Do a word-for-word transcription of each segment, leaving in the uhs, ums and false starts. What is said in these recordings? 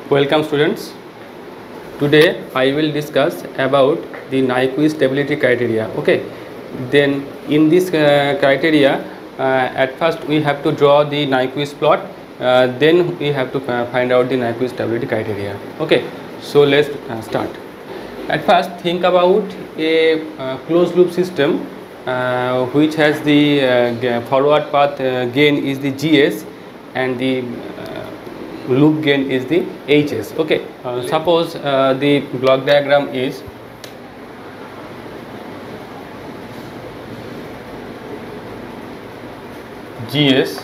Welcome students. Today I will discuss about the Nyquist stability criteria. Okay. Then in this uh, criteria, uh, at first we have to draw the Nyquist plot. Uh, then we have to uh, find out the Nyquist stability criteria. Okay. So let's uh, start. At first, think about a uh, closed loop system uh, which has the uh, forward path uh, gain is the G S and the uh, loop gain is the H S. Okay. Uh, suppose uh, the block diagram is G S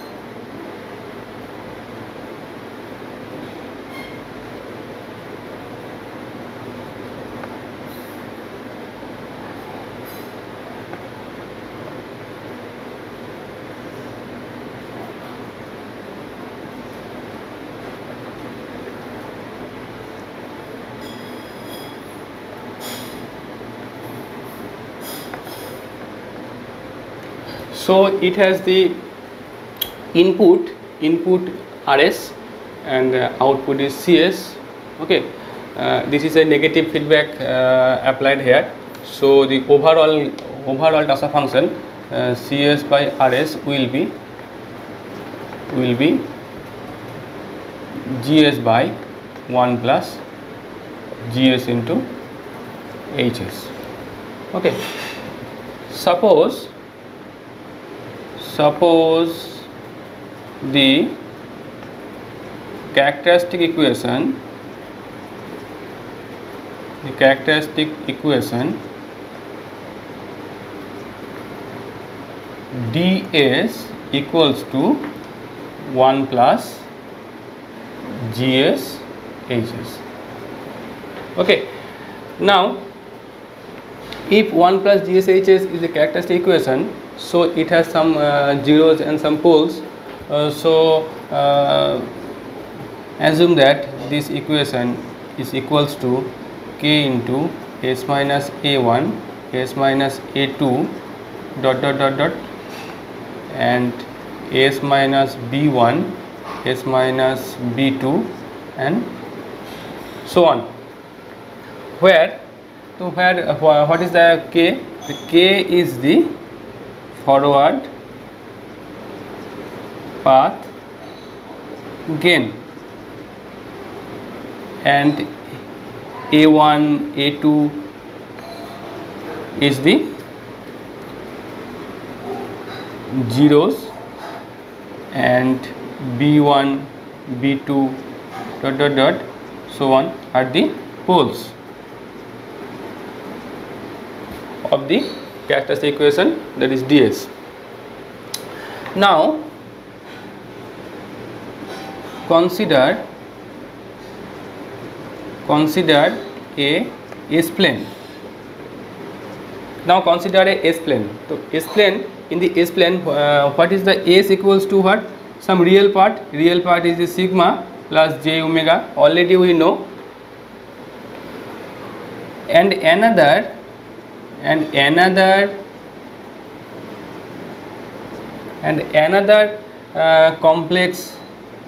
so it has the input input R S and uh, output is C S. Okay, uh, this is a negative feedback uh, applied here. So the overall overall transfer function uh, C S by R S will be will be G S by one plus G S into H S. Okay, suppose suppose the characteristic equation the characteristic equation ds equals to one plus gs hs. Okay, now if one plus gs hs is a characteristic equation, so it has some uh, zeros and some poles. Uh, so uh, assume that this equation is equals to k into s minus a one, s minus a two, dot dot dot dot, and s minus b one, s minus b two, and so on. Where so where uh, what is the k? The k is the forward path gain, and a one, a two is the zeros, and b one, b two, dot dot dot, so on are the poles of the characteristic equation, that is ds. Now consider consider a S plane. Now consider a S plane. So S plane, in the S plane, uh, what is the S equals to what? Some real part. Real part is the sigma plus j omega. Already we know. And another and another and another uh, complex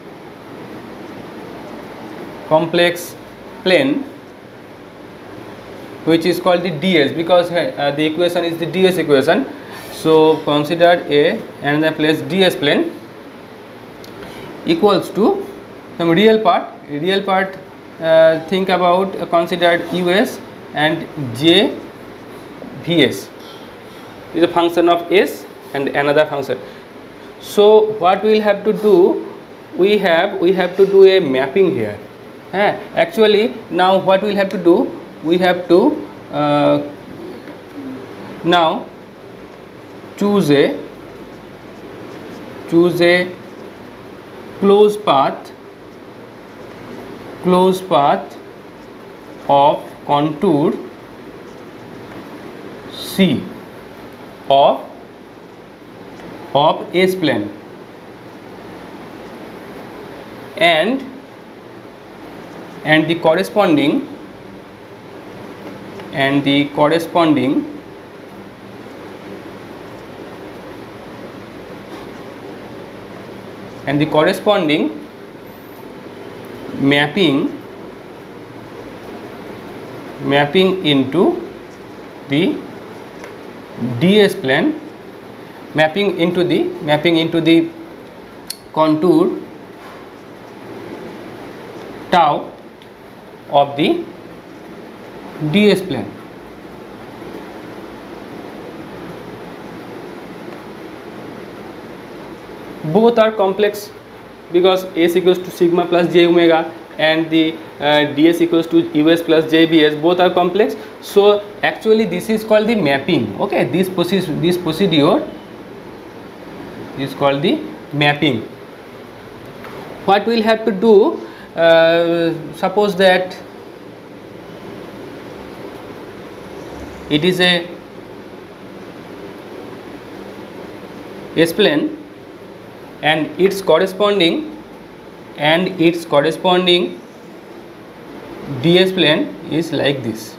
complex plane which is called the ds, because uh, the equation is the ds equation. So consider a another place ds plane equals to some real part. Real part, uh, think about uh, considered us and j vs is a function of s and another function. So what we will have to do, we have we have to do a mapping here. Eh, actually now what we will have to do, we have to uh, now choose a choose a closed path closed path of contour C of of S plane, and and the corresponding and the corresponding and the corresponding mapping mapping into the D S plane, mapping into the mapping into the contour tau of the D S plane. Both are complex because S equals to sigma plus j omega and the uh, ds equals to us plus jbs, both are complex. So actually this is called the mapping. Okay, this process this procedure is called the mapping. What we'll have to do, uh, suppose that it is a S plane and its corresponding and its corresponding D S plane is like this.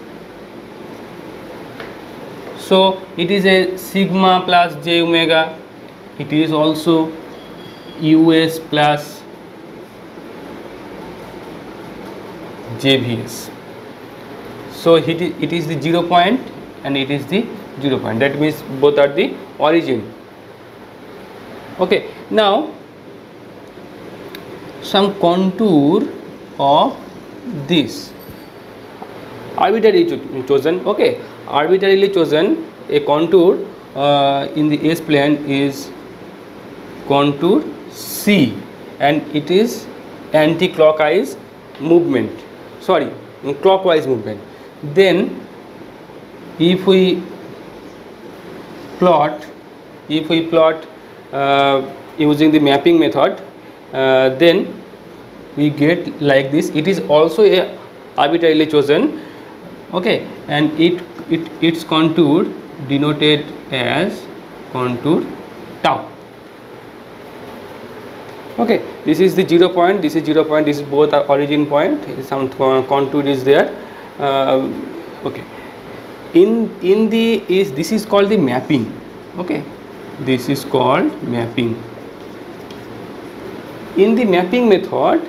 So it is a sigma plus j omega, it is also us plus jvs. So it is, it is the zero point and it is the zero point, that means both are the origin. Okay, now some contour of this arbitrarily cho chosen. Okay, arbitrarily chosen a contour uh, in the S plane is contour C and it is anti-clockwise movement, sorry clockwise movement. Then if we plot if we plot uh, using the mapping method, uh, then we get like this. It is also a arbitrarily chosen. Okay, and it it its contour denoted as contour tau. Okay, this is the zero point, this is zero point, this is both are origin point, some contour is there. Uh, okay, in in the is this is called the mapping. Okay, this is called mapping. In the mapping method,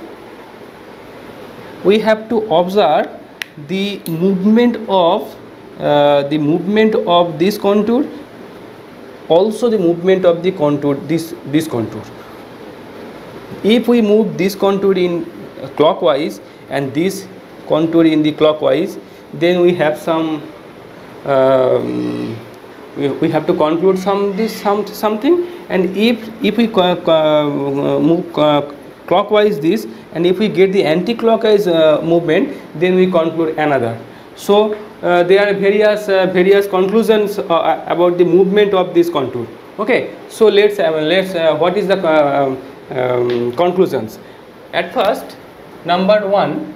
we have to observe the movement of uh, the movement of this contour, also the movement of the contour this this contour. If we move this contour in clockwise and this contour in the clockwise, then we have some um, we, we have to conclude some this some something. And if if we uh, move uh, clockwise this, and if we get the anti-clockwise uh, movement, then we conclude another. So uh, there are various uh, various conclusions uh, about the movement of this contour. Okay, so let's uh, let's uh, what is the uh, um, conclusions? At first, number one,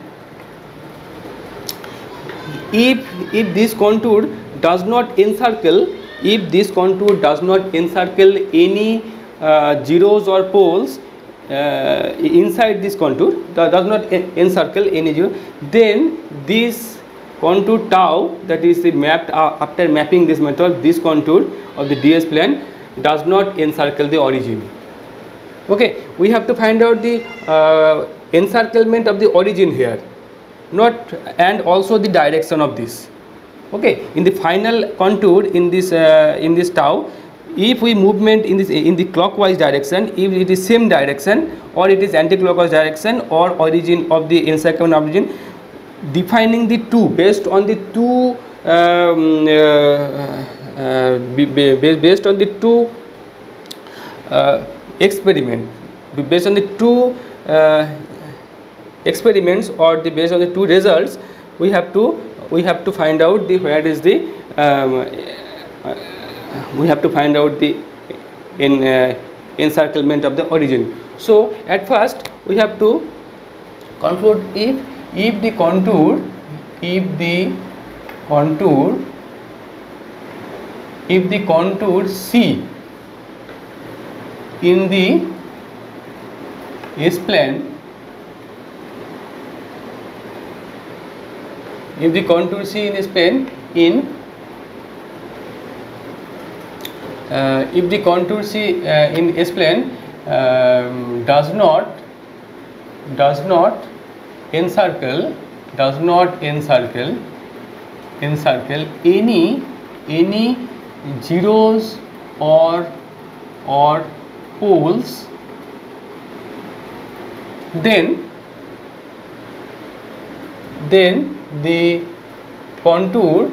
if if this contour does not encircle, if this contour does not encircle any uh, zeros or poles uh, inside this contour, does not encircle any zero, then this contour tau, that is the mapped uh, after mapping this method, this contour of the D S plane does not encircle the origin. Okay, we have to find out the uh, encirclement of the origin here, not and also the direction of this. Okay, in the final contour in this uh, in this tau, if we movement in this in the clockwise direction, if it is same direction or it is anti-clockwise direction or origin of the encirclement origin, defining the two based on the two um, uh, uh, based on the two uh, experiment based on the two uh, experiments or the based on the two results, we have to we have to find out the where is the um, uh, we have to find out the in uh, encirclement of the origin. So at first we have to conclude if if the contour if the contour if the contour C in the S plane, if the contour C in S plane in uh, if the contour C uh, in S plane um, does not does not encircle does not encircle encircle any any zeros or or poles, then then the contour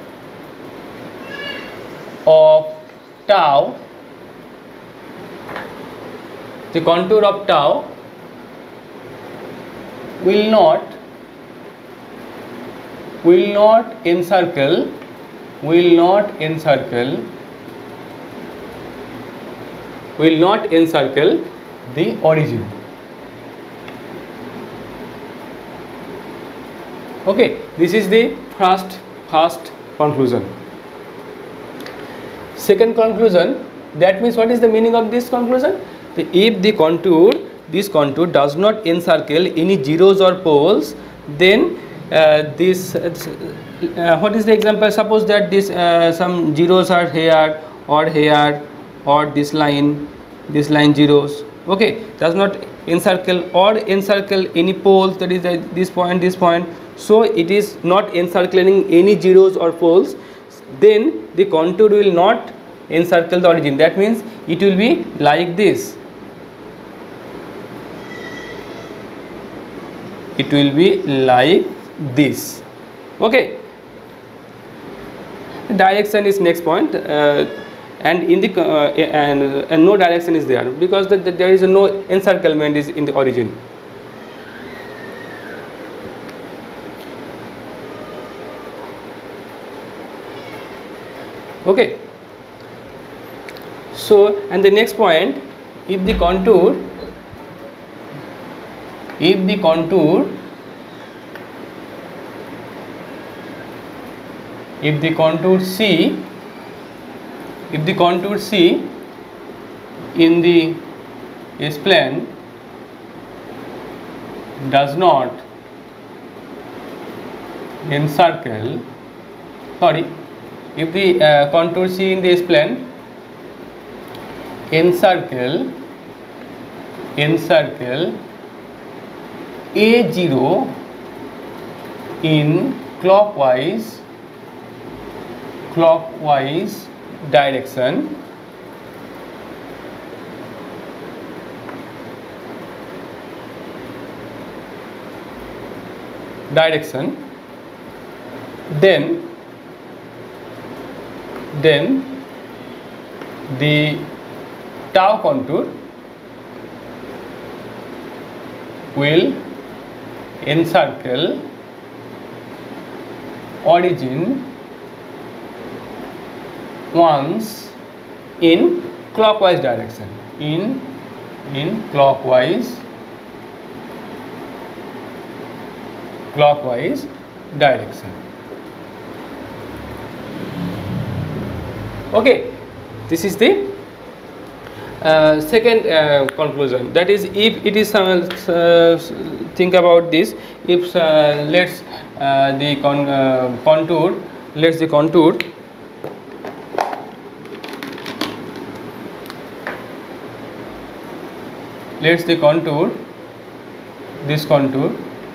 of tau the contour of tau will not will not encircle will not encircle will not encircle the origin. Okay, this is the first first conclusion. Second conclusion, that means what is the meaning of this conclusion? The, if the contour this contour does not encircle any zeros or poles, then uh, this uh, what is the example? Suppose that this uh, some zeros are here or here or this line this line zeros, okay, does not encircle or encircle any poles, that is uh, this point this point, so it is not encircling any zeros or poles, then the contour will not encircle the origin. That means it will be like this. It will be like this. Okay. Direction is next point, uh, and in the uh, and, and no direction is there because the, the, there is no encirclement is in the origin. Okay. So, and the next point, if the contour if the contour if the contour C if the contour C in the S-plane does not encircle sorry if the uh, contour C in the S-plane encircle encircle A zero in clockwise clockwise direction, direction then then the tau contour will encircle origin once in clockwise direction in in clockwise clockwise direction. Okay, this is the uh, second uh, conclusion, that is if it is uh, uh, think about this, if uh, let's uh, the con uh, contour let's the contour let's the contour this contour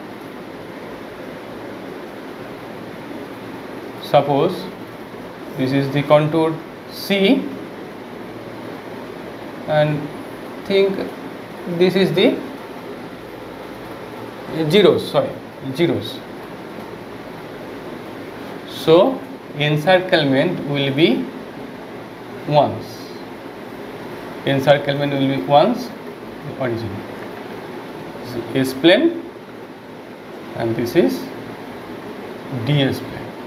suppose this is the contour C and think this is the zeros sorry zeros, so encirclement will be once encirclement will be once the origin. This is S-plane and this is D S-plane.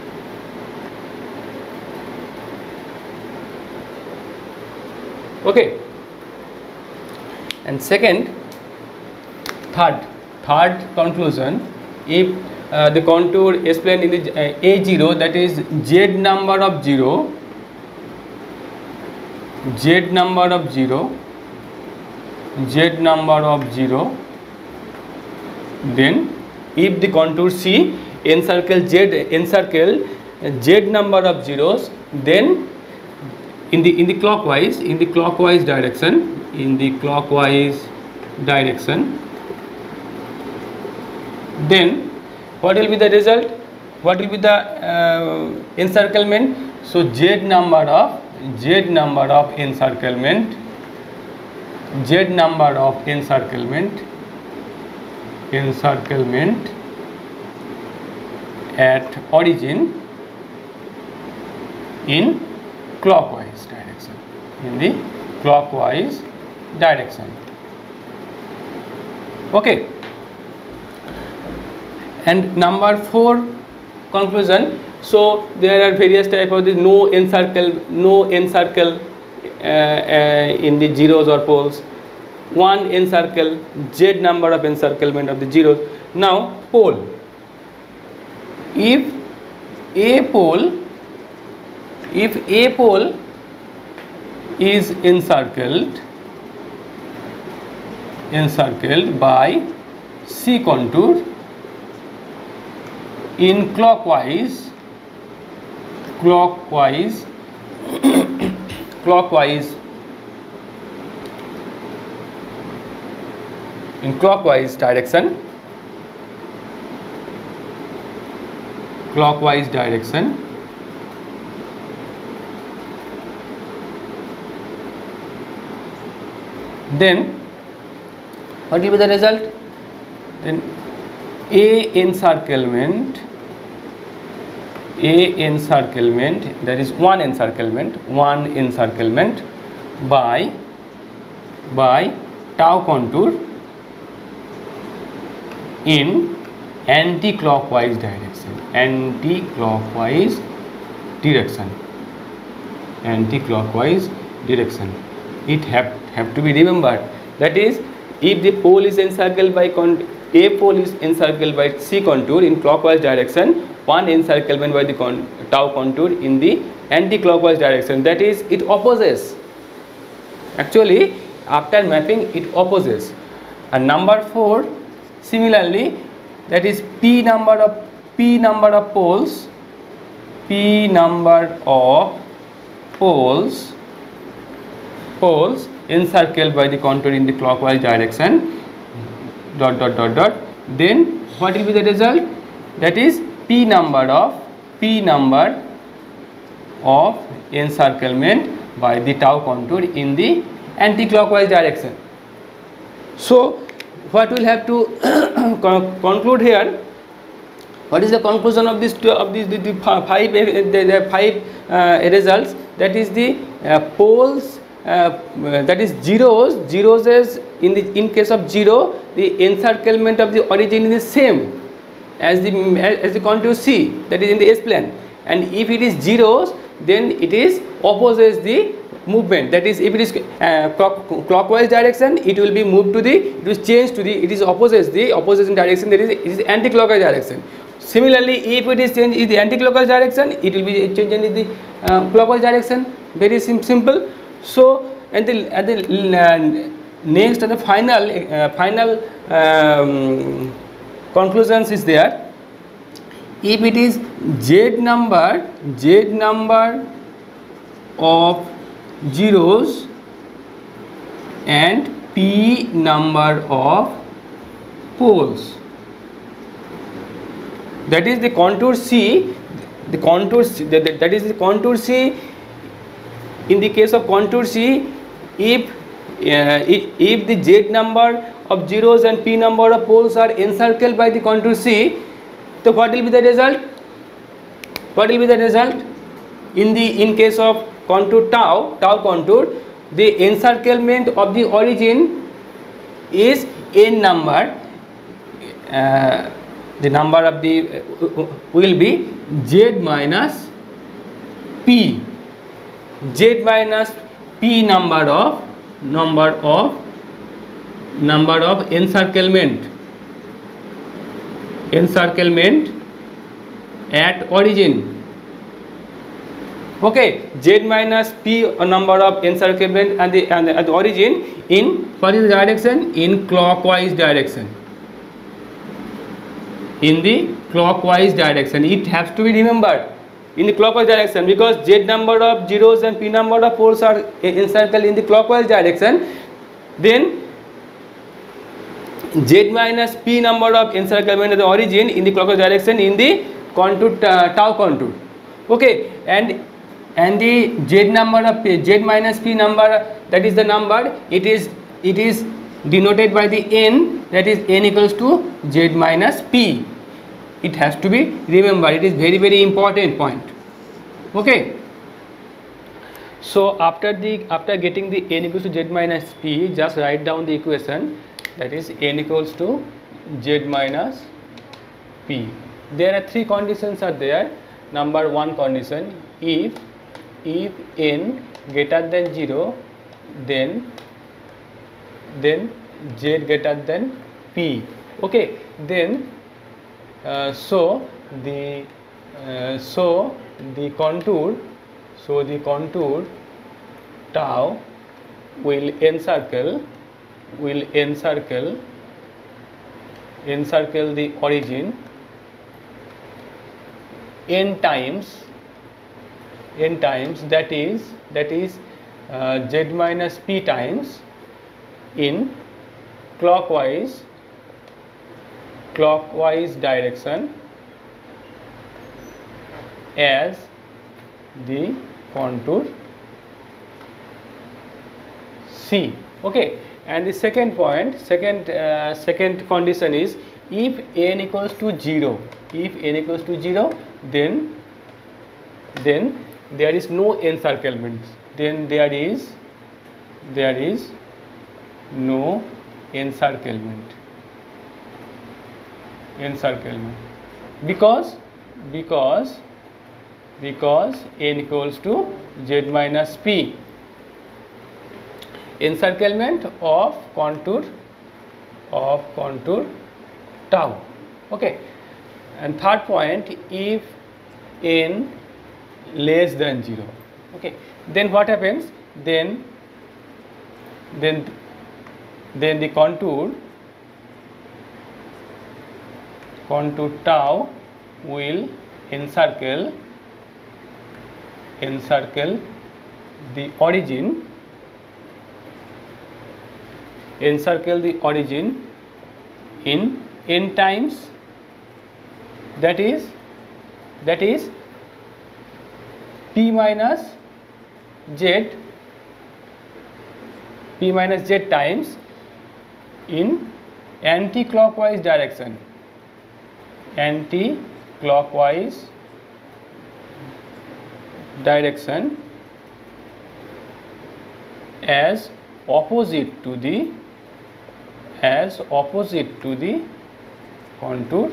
Okay, and second third third conclusion, if uh, the contour S-plane in the uh, A zero, that is Z number of zero Z number of zero Z number of zero, then if the contour C encircle Z encircle Z number of zeros, then in the in the clockwise in the clockwise direction in the clockwise direction Then what will be the result? What will be the uh, encirclement? So z number of z number of encirclement z number of encirclement encirclement at origin in clockwise direction, in the clockwise direction. Okay. And number four, conclusion. So there are various type of the no encircle, no encircle uh, uh, in the zeros or poles. One encircle, z number of encirclement of the zeros. Now pole. If a pole, if a pole is encircled, encircled by C contour in clockwise, clockwise, clockwise, in clockwise direction, clockwise direction, then what will be the result? Then A encirclement, A encirclement, that is one encirclement, one encirclement by by tau contour in anti-clockwise direction, anti-clockwise direction, anti-clockwise direction. It have have to be remembered. That is, if the pole is encircled by con a pole is encircled by C contour in clockwise direction, one encirclement by the con tau contour in the anti-clockwise direction. That is, it opposes. Actually, after mapping, it opposes. And number four, similarly, that is P number of P number of poles, P number of poles, poles encircled by the contour in the clockwise direction, dot dot dot dot. Then what will be the result? That is P number of P number of encirclement by the tau contour in the anti-clockwise direction. So what we'll have to conclude here? What is the conclusion of this of these the, the five the, the five uh, results? That is the uh, poles. Uh, that is zeros. Zeros is in the in case of zero, the encirclement of the origin is same as the as the contour C, that is in the S plane. And if it is zeros, then it is opposes the movement. That is, if it is uh, clock, clockwise direction, it will be moved to the it will change to the it is opposes the opposition direction. That is, it is anti-clockwise direction. Similarly, if it is changed in the anti-clockwise direction, it will be changed in the uh, clockwise direction. Very sim simple. So, and the at the uh, next and the final uh, final um, conclusions is there. If it is z number z number of zeros and p number of poles, that is the contour C, the contour C, that, that is the contour C. In the case of contour C, if, uh, if if the z number of zeros and p number of poles are encircled by the contour C, so what will be the result? What will be the result? In the in case of contour tau, tau contour, the encirclement of the origin is n number. Uh, the number of the uh, will be z minus p. Z minus p number of number of number of encirclement encirclement at origin. Okay, z minus p number of encirclement and the and the, at the origin in what is the direction? In clockwise direction. In the clockwise direction, it has to be remembered. In the clockwise direction, because z number of zeros and p number of poles are encircled in the clockwise direction, then z minus p number of encirclement of the origin in the clockwise direction in the contour uh, tau contour. Okay, and and the z number of p, z minus p number, that is the number, it is it is denoted by the n, that is n equals to z minus p. It has to be remembered. It is very very important point. Okay. So after the after getting the n equals to z minus p, just write down the equation, that is n equals to z minus p. There are three conditions are there. Number one condition, if if n greater than zero, then then z greater than p. Okay, then uh, so the uh, so the contour so the contour tau will encircle will encircle encircle the origin n times n times, that is that is uh, z minus p times in clockwise clockwise direction as the contour C. Okay, and the second point, second uh, second condition is, if n equals to zero, if n equals to zero, then then there is no encirclement, then there is there is no encirclement encirclement because because because n equals to z minus p, encirclement of contour of contour tau. Okay, and third point, if n less than zero, okay, then what happens, then then then the contour contour tau will encircle encircle the origin encircle the origin in n times, that is that is p minus z p minus z times in anti-clockwise direction anti-clockwise direction as opposite to the as opposite to the contour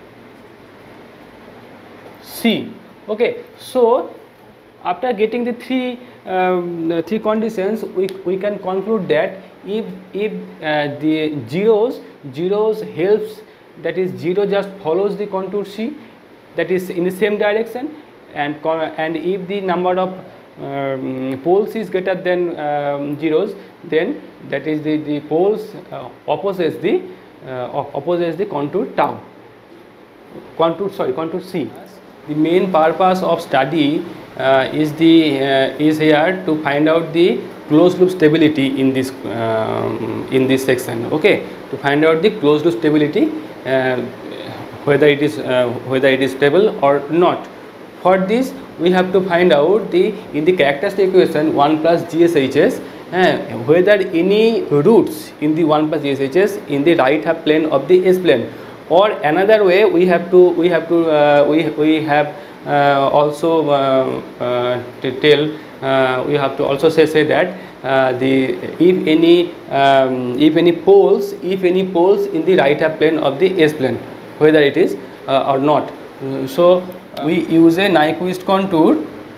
C. Okay, so after getting the three um, the three conditions, we, we can conclude that if if uh, the zeros zeros helps, that is zero just follows the contour C, that is in the same direction, and and if the number of um, poles is greater than um, zeros, then that is the the poles uh, opposes the uh, opposes the contour tau contour sorry contour C. The main purpose of study uh, is the uh, is here to find out the closed loop stability in this um, in this section. Okay, to find out the closed loop stability, uh, whether it is uh, whether it is stable or not. For this we have to find out the in the characteristic equation one plus G S H S uh, whether any roots in the one plus G S H S in the right half plane of the S plane, or another way we have to we have to uh, we we have uh, also uh, uh, to tell uh, we have to also say say that uh, the if any um, if any poles if any poles in the right half plane of the S plane, whether it is uh, or not. Uh, so we use a Nyquist contour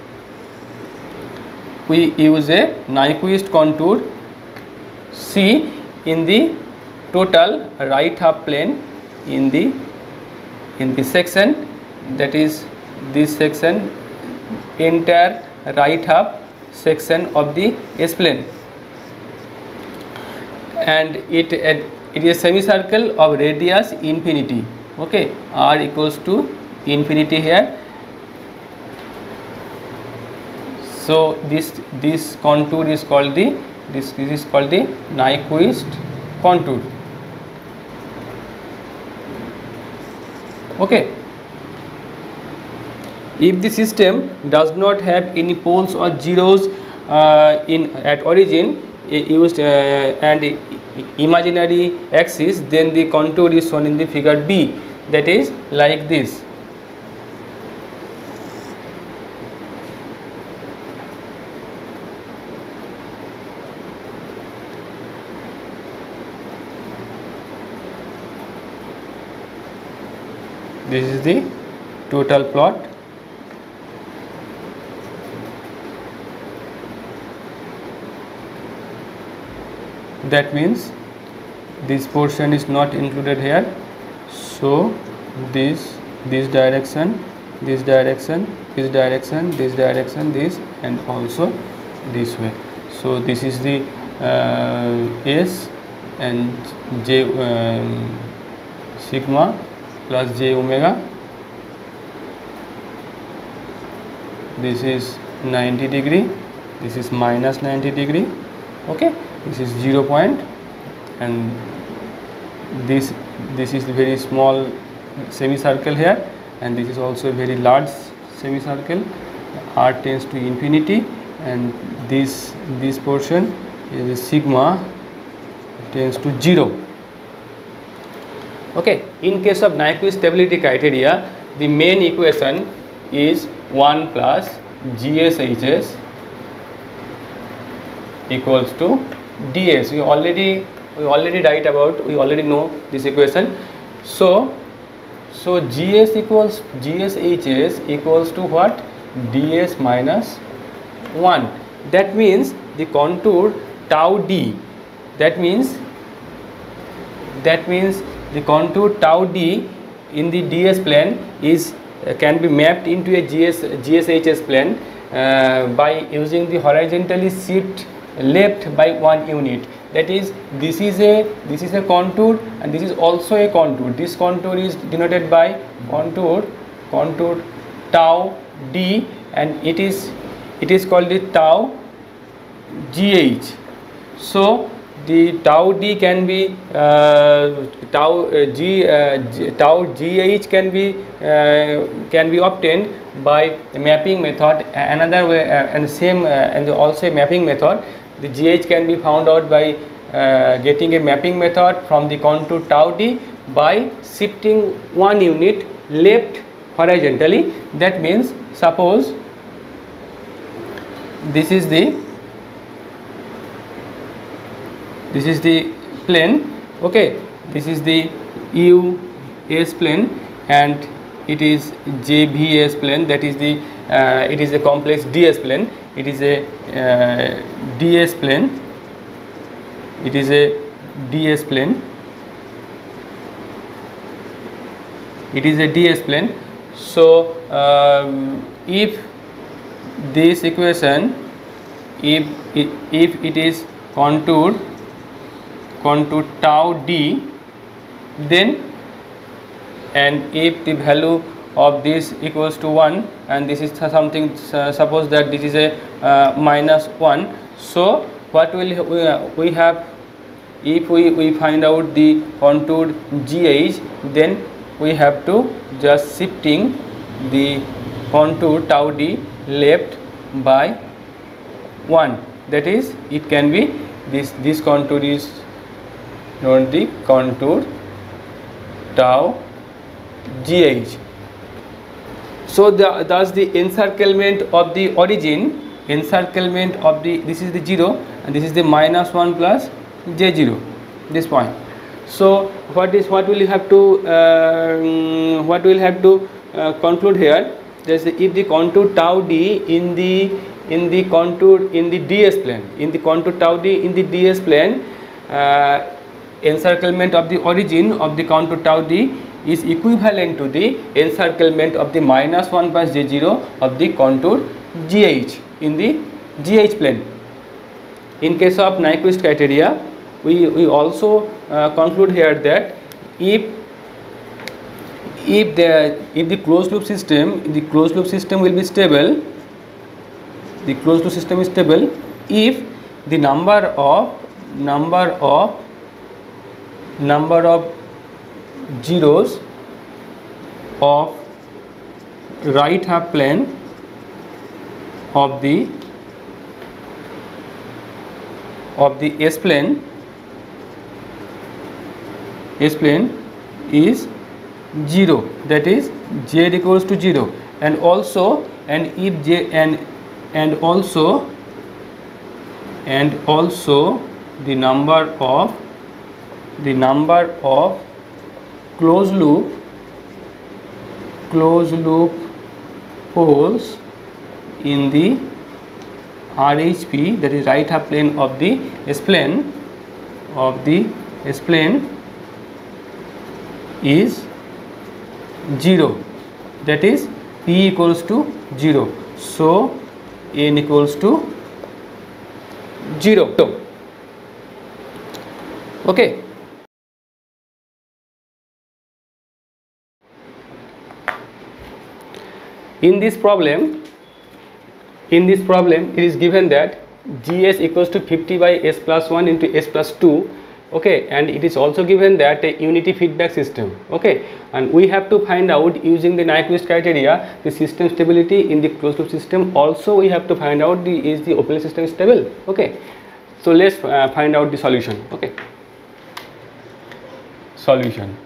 we use a Nyquist contour C in the total right half plane in the in the section, that is this section, entire right half section of the S plane, and it it is a semicircle of radius infinity. Okay, r equals to infinity here. So this this contour is called the this, this is called the Nyquist contour. Okay. If the system does not have any poles or zeros uh, in at origin used uh, and imaginary axis, then the contour is shown in the figure B, that is like this. This is the total plot. That means this portion is not included here, so this this direction, this direction, this direction, this direction, this, and also this way. So this is the uh, S and J um, sigma plus J omega. This is ninety degree, this is minus ninety degree. Okay, this is zero point, and this this is very small semicircle here, and this is also a very large semicircle. R tends to infinity, and this this portion is sigma tends to zero. Okay, in case of Nyquist stability criteria, the main equation is one plus G S H S equals to D S. We already we already write about, we already know this equation. So so G S equals G S H S equals to what? D S minus one. That means the contour tau D, that means that means the contour tau D in the D S plane is uh, can be mapped into a G S G S H S plane uh, by using the horizontally shift left by one unit. That is, this is a this is a contour, and this is also a contour. This contour is denoted by contour contour tau D, and it is it is called the tau G H. So the tau D can be uh, tau uh, G, uh, G tau G H can be uh, can be obtained by a mapping method. Another way uh, and same uh, and also a mapping method. The G H can be found out by uh, getting a mapping method from the contour tau D by shifting one unit left horizontally. That means, suppose this is the this is the plane. Okay, this is the U S plane, and it is J V S plane. That is the uh, it is a complex D S plane. It is a uh, D S plane. It is a D S plane. It is a D S plane. So um, if this equation, if it, if it is contour contour tau D, then and if the value of this equals to one, and this is something, uh, suppose that this is a uh, minus one. So what will we, uh, we have, if we, we find out the contour G H, then we have to just shifting the contour tau D left by one. That is, it can be this this contour is known the contour tau G H. So the, thus the encirclement of the origin, encirclement of the, this is the zero, and this is the minus one plus J zero, this point. So what is what will you have to uh, what will have to uh, conclude here? That is, if the contour tau D in the in the contour in the D S plane, in the contour tau D in the D S plane, uh, encirclement of the origin of the contour tau D is equivalent to the encirclement of the minus one plus J zero of the contour G H in the G H plane. In case of Nyquist criteria, we, we also uh, conclude here that if if the if the closed loop system the closed loop system will be stable, the closed loop system is stable if the number of number of number of zeros of right half plane of the of the S plane S plane is zero, that is z equals to zero, and also and if j and and also and also the number of the number of closed loop closed loop poles in the R H P, that is right half plane of the S plane of the S plane is zero, that is P equals to zero, so N equals to zero. Okay. In this problem, in this problem it is given that G S equals to fifty by S plus one into S plus two, okay, and it is also given that a unity feedback system, okay, and we have to find out using the Nyquist criteria the system stability in the closed loop system. Also we have to find out the is the open system stable, okay. So let's uh, find out the solution, okay. Solution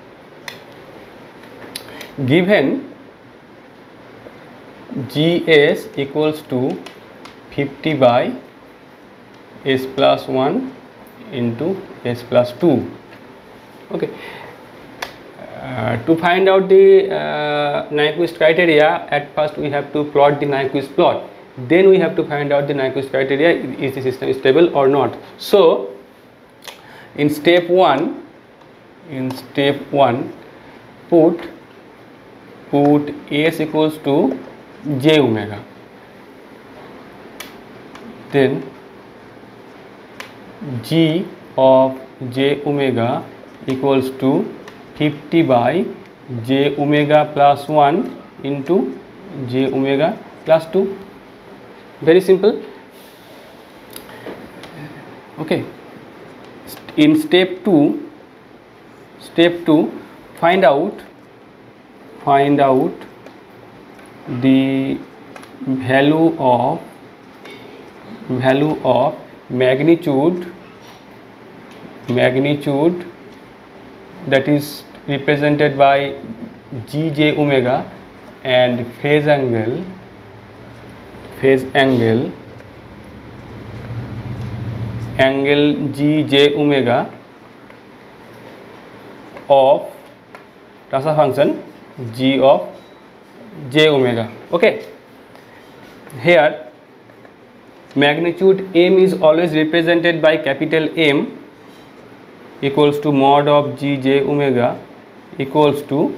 given G S equals to fifty by S plus one into S plus two, okay. Uh, to find out the uh, Nyquist criteria, at first we have to plot the Nyquist plot, then we have to find out the Nyquist criteria, is the system stable or not. So in step one in step one put put S equals to j omega, then G of j omega equals to fifty by j omega plus one into j omega plus two. Very simple, okay. In step two step two find out find out the value of value of magnitude magnitude that is represented by G J omega, and phase angle phase angle angle G J omega of transfer function G of j omega, okay. Here magnitude M is always represented by capital M equals to mod of G J omega equals to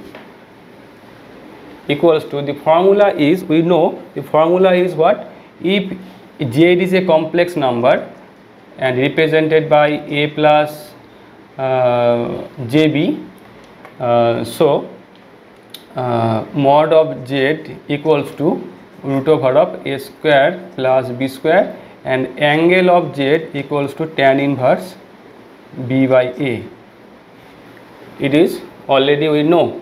equals to the formula is, we know the formula is what, if Z is a complex number and represented by A plus uh, J B, uh, so uh, mod of Z equals to root over of A square plus B square, and angle of Z equals to tan inverse B by A. It is already we know.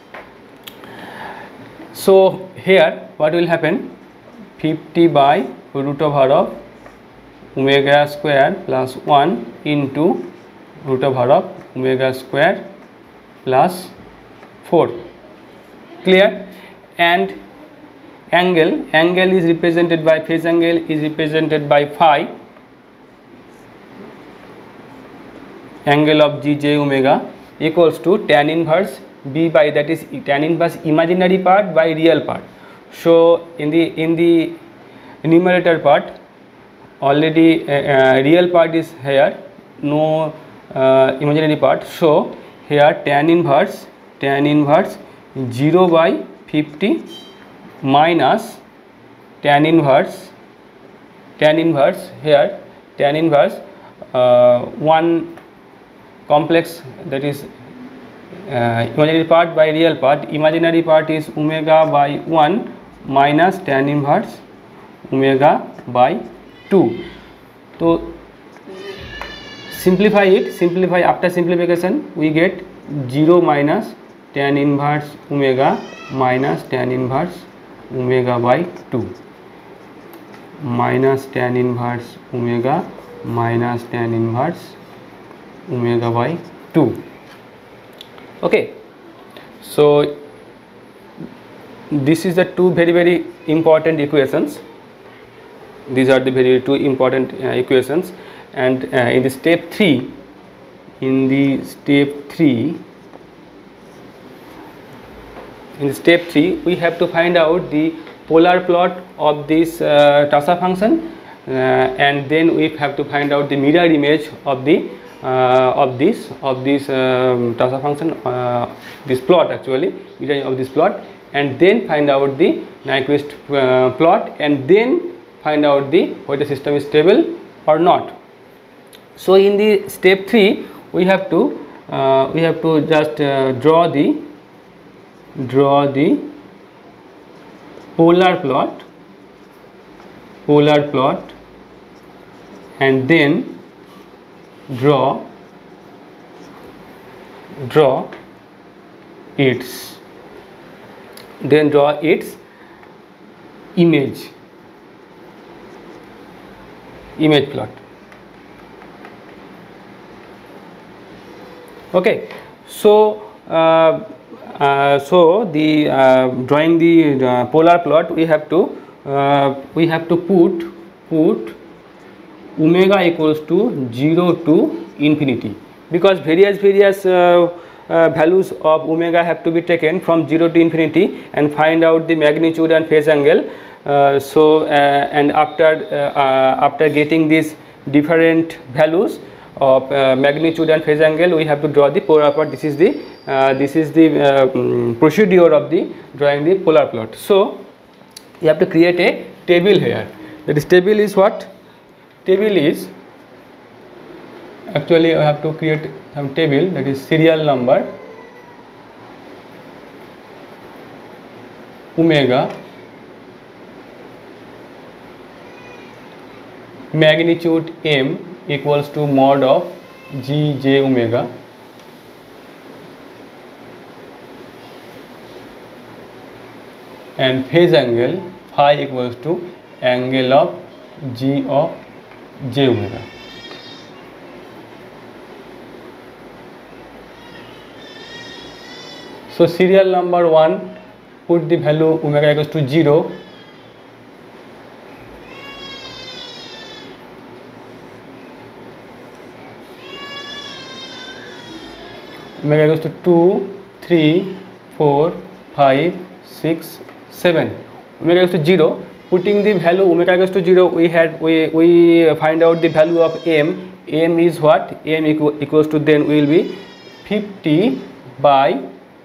So here what will happen, fifty by root over of omega square plus one into root over of omega square plus four, clear. And angle angle is represented by, phase angle is represented by phi, angle of G J omega equals to tan inverse B by, that is tan inverse imaginary part by real part. So in the in the numerator part already uh, uh, real part is here, no uh, imaginary part. So here tan inverse tan inverse zero by fifty minus tan inverse tan inverse here tan inverse uh, one complex, that is uh, imaginary part by real part, imaginary part is omega by one minus tan inverse omega by two. So simplify it, simplify, after simplification we get zero minus tan inverse omega minus tan inverse omega by two, minus tan inverse omega minus tan inverse omega by two. Okay, so this is the two very very important equations. These are the very two important uh, equations, and uh, in the step three, in the step three, in the step three, we have to find out the polar plot of this uh, Tassa function, uh, and then we have to find out the mirror image of the uh, of this of this um, Tassa function, uh, this plot actually, mirror image of this plot, and then find out the Nyquist uh, plot, and then find out the whether the system is stable or not. So in the step three, we have to uh, we have to just uh, draw the draw the polar plot polar plot and then draw draw its then draw its image image plot. Okay, so uh, uh, so the uh, drawing the uh, polar plot, we have to uh, we have to put put omega equals to zero to infinity, because various various uh, uh, values of omega have to be taken from zero to infinity and find out the magnitude and phase angle. Uh, so uh, and after uh, uh, after getting these different values of uh, magnitude and phase angle, we have to draw the polar plot. This is the uh, this is the uh, um, procedure of the drawing the polar plot. So you have to create a table here. That is, table is what? Table is actually I have to create some table, that is serial number omega, magnitude m equals to mod of g j omega, and phase angle phi equals to angle of g of j omega. So serial number one, put the value omega equals to zero, omega equals to two, three, four, five, six, seven, omega equals to zero. Putting the value omega equals to zero, we had we we find out the value of m. M is what? M equal, equals to, then will be fifty by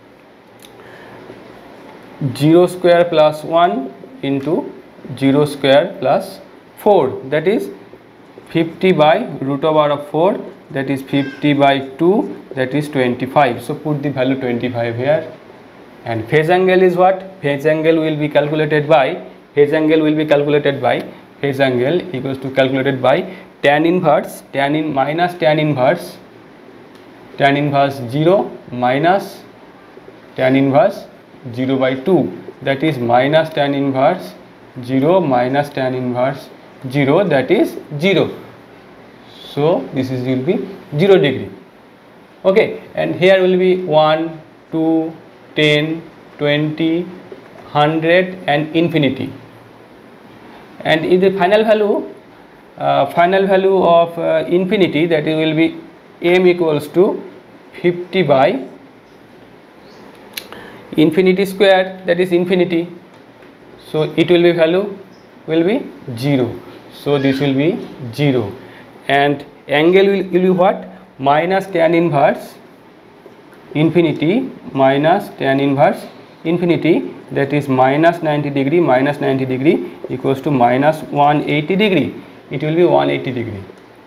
zero square plus one into zero square plus four, that is fifty by root over of four, that is fifty by two, that is twenty-five. So put the value twenty-five here. And phase angle is what? Phase angle will be calculated by phase angle will be calculated by phase angle equals to calculated by tan inverse tan in minus tan inverse tan inverse zero minus tan inverse zero by two, that is minus tan inverse zero minus tan inverse zero, that is zero. So this is will be zero degree. Okay, and here will be one, two, ten, twenty, one hundred and infinity. And in the final value uh, final value of uh, infinity, that it will be m equals to fifty by infinity square, that is infinity. So it will be value will be zero. So this will be zero, and angle will, will be what? Minus tan inverse infinity minus tan inverse infinity, that is minus ninety degree minus ninety degree equals to minus one hundred eighty degree. It will be one hundred eighty degree.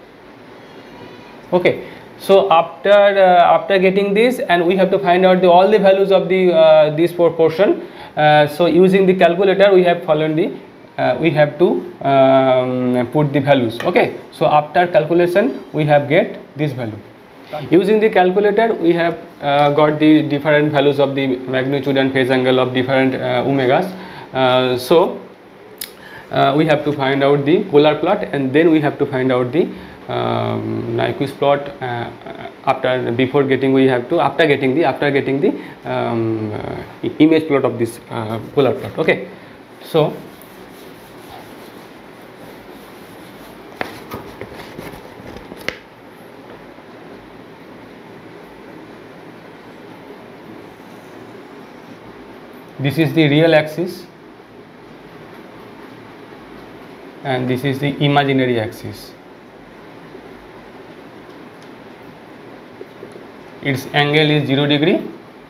Okay. So after uh, after getting this, and we have to find out the, all the values of the uh, this proportion. Uh, so using the calculator, we have followed the uh, we have to um, put the values. Okay. So after calculation, we have get this value. Using the calculator, we have uh, got the different values of the magnitude and phase angle of different uh, omegas. Uh, so uh, we have to find out the polar plot, and then we have to find out the um, Nyquist plot. Uh, after before getting we have to after getting the after getting the um, uh, image plot of this uh, polar plot. Okay, so this is the real axis and this is the imaginary axis. Its angle is zero degree.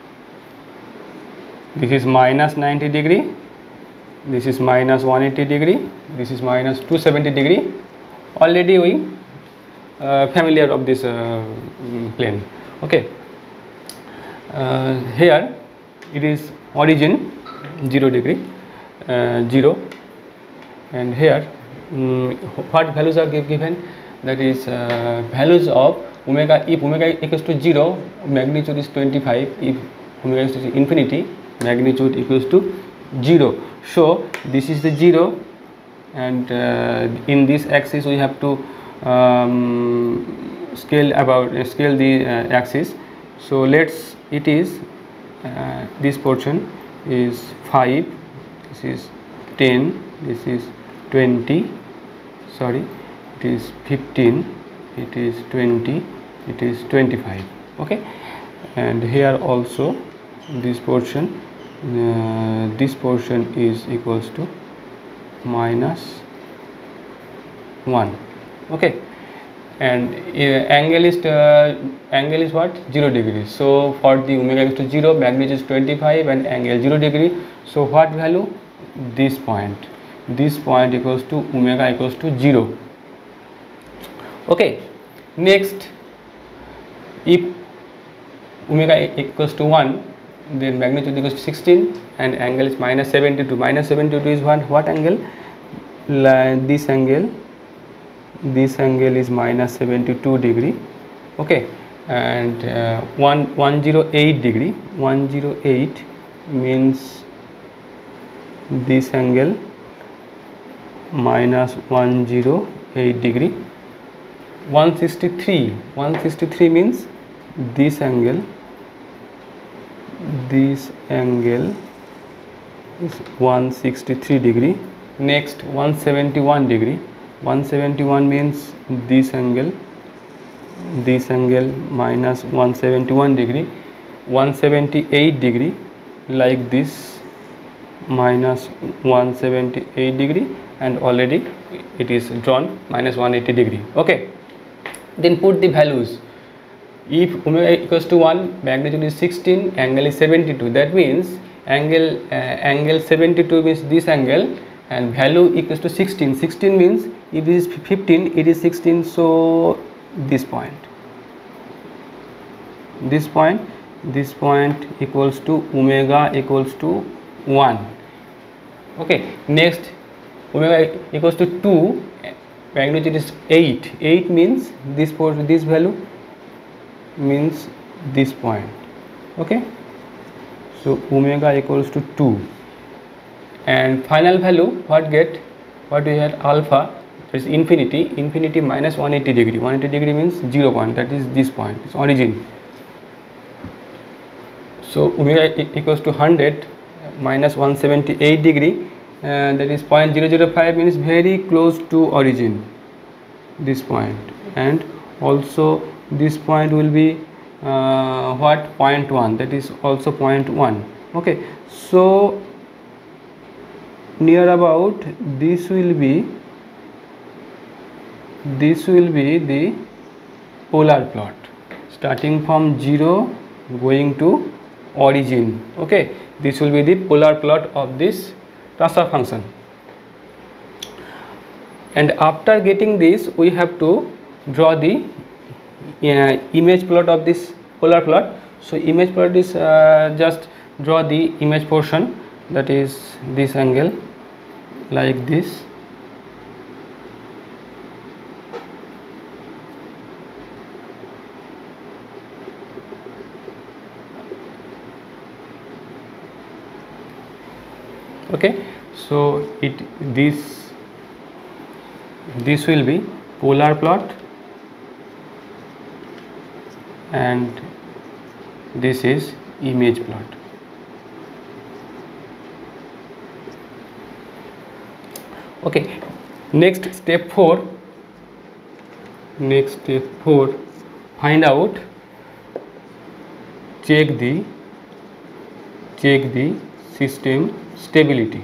This is minus ninety degree. This is minus one eighty degree. This is minus two seventy degree. Already we uh, familiar of this uh, plane. Okay. Uh, here it is origin zero degree, uh, zero, and here um, what values are given? That is uh, values of omega. If omega equals to zero, magnitude is twenty-five. If omega is to infinity, magnitude equals to zero. So this is the zero, and uh, in this axis we have to um, scale about uh, scale the uh, axis. So let's it is uh, this portion is five, this is ten, this is twenty, sorry, it is fifteen, it is twenty, it is twenty-five. Okay, and here also this portion uh, this portion is equals to minus one. Okay, and uh, angle is uh, angle is what? Zero degree. So for the omega equals to zero, magnitude is twenty-five and angle zero degree. So what value? This point. This point equals to omega equals to zero. Okay. Next, if omega equals to one, then magnitude equals to sixteen and angle is minus seventy-two. Minus seventy-two is what? What angle? This angle. This angle is minus seventy-two degree. Okay, and uh, one one zero eight degree. One zero eight means this angle minus one zero eight degree. One sixty-three. One sixty-three means this angle. This angle is one sixty-three degree. Next, one seventy-one degree. one seventy-one means this angle, this angle minus one seventy-one degree. One seventy-eight degree, like this, minus one seventy-eight degree, and already it is drawn minus one eighty degree. Okay, then put the values. If omega equals to one, magnitude is sixteen, angle is seventy-two. That means angle uh, angle seventy-two means this angle, and value equals to sixteen. Sixteen means if it is fifteen, it is sixteen. So this point, this point, this point equals to omega equals to one. Okay. Next, omega equals to two, magnitude is eight. Eight means this portion, this value means this point. Okay. So omega equals to two. And final value what get? What we had? Alpha is infinity. Infinity minus one eighty degree. one eighty degree means zero point. That is this point. It's origin. So omega equals to one hundred minus one seventy-eight degree. And that is zero point zero zero five means very close to origin. This point, and also this point will be uh, what? zero point one. That is also zero point one. Okay. So near about this will be this will be the polar plot starting from zero going to origin. Okay, this will be the polar plot of this transfer function. And after getting this, we have to draw the uh, image plot of this polar plot. So image plot is uh, just draw the image portion, that is this angle, like this. Okay, so it this this will be polar plot and this is image plot. Okay, next step four. Next step four, find out, check the check the system stability.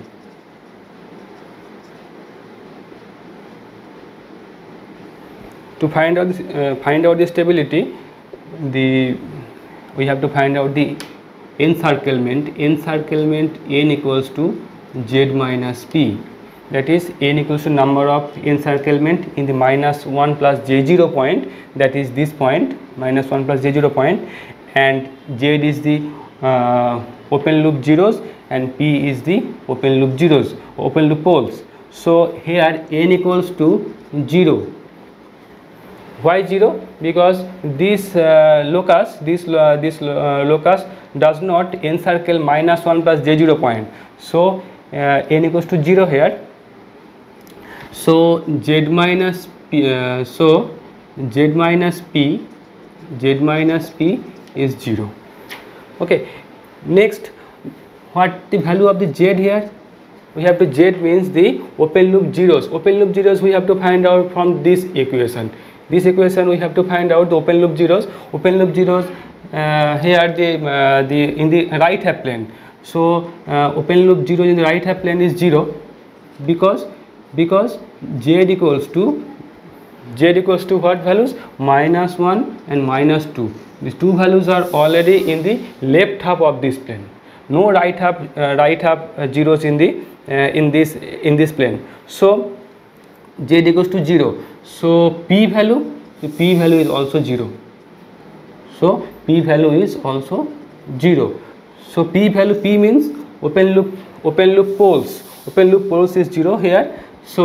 To find out this, uh, find out the stability, the we have to find out the encirclement. Encirclement n equals to z minus p. That is, n equals to number of encirclement in the minus one plus j zero point, that is this point, minus one plus j zero point, and z is the uh, open loop zeros and p is the open loop zeros, open loop poles. So here n equals to zero. Why zero? Because this uh, locus, this uh, this uh, locus does not encircle minus one plus j zero point. So uh, n equals to zero here. So z minus p, uh, so z minus p, z minus p is zero. Okay. Next, what the value of the z here? We have to, z means the open loop zeros. Open loop zeros we have to find out from this equation. This equation we have to find out the open loop zeros. Open loop zeros uh, here the uh, the in the right half plane. So uh, open loop zero in the right half plane is zero, because because z equals to z equals to what values? Minus one and minus two. These two values are already in the left half of this plane. No right half uh, right half uh, zeros in the uh, in this in this plane. So z equals to zero. So p value, the p value is also zero. So p value is also zero. So p value, p means open loop open loop poles. Open loop poles is zero here. So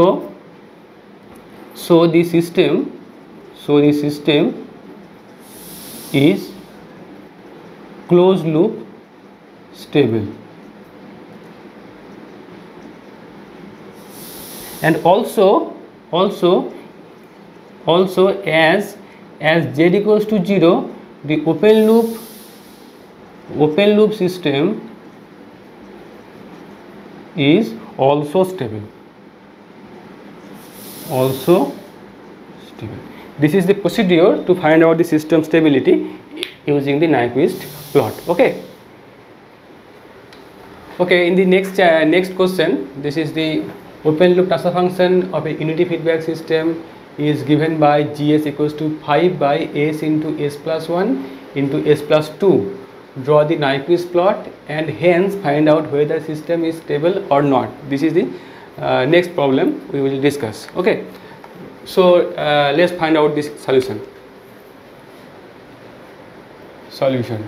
so the system so the system is closed loop stable. And also also also as as z equals to zero, the open loop open loop system is also stable. Also stable. This is the procedure to find out the system stability using the Nyquist plot. Okay. Okay. In the next uh, next question, this is the open loop transfer function of a unity feedback system is given by gs equals to five by s into s plus one into s plus two. Draw the Nyquist plot and hence find out whether system is stable or not. This is the uh, next problem we will discuss. Okay. So uh, let's find out this solution. Solution.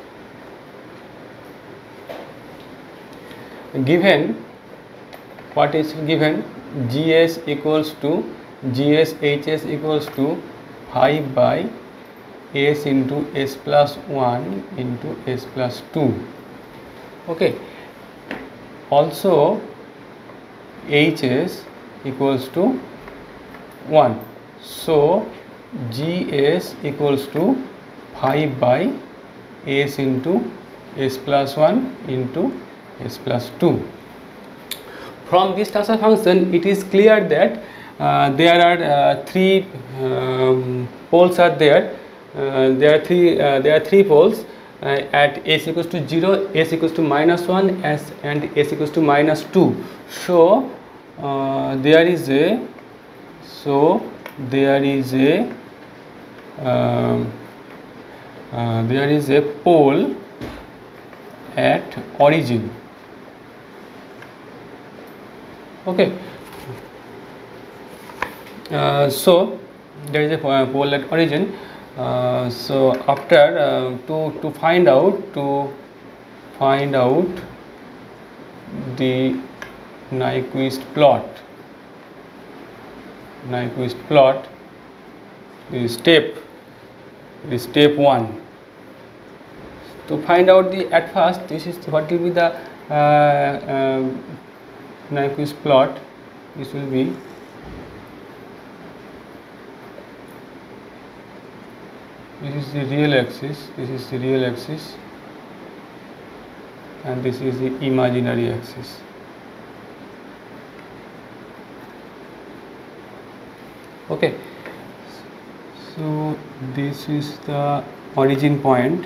Given, what is given? Gs equals to Gs Hs equals to five by s into s plus one into s plus two. Okay. Also Hs equals to one. So Gs equals to five by s into s plus one into s plus two. From this transfer function, it is clear that uh, there are uh, three um, poles are there. Uh, there are three uh, there are three poles uh, at s equals to zero, s equals to minus one, s and s equals to minus two. So uh, there is a so there is a um, uh, there is a pole at origin. Okay. Uh, so there is a pole at origin. Uh, so after uh, to to find out to find out the Nyquist plot, Nyquist plot, the step the step one. To find out the, at first this is what will be the uh, uh, Nyquist plot, this will be this is the real axis, this is the real axis, and this is the imaginary axis. Okay, so this is the origin point,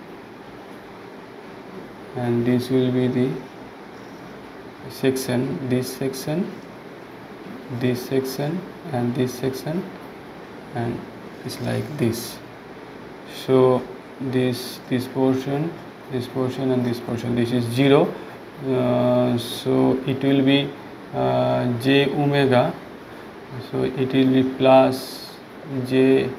and this will be the section, this section, this section, and this section, and it's like this. So this this portion, this portion, and this portion, this is zero. Uh, so it will be uh, j omega. So it will be plus j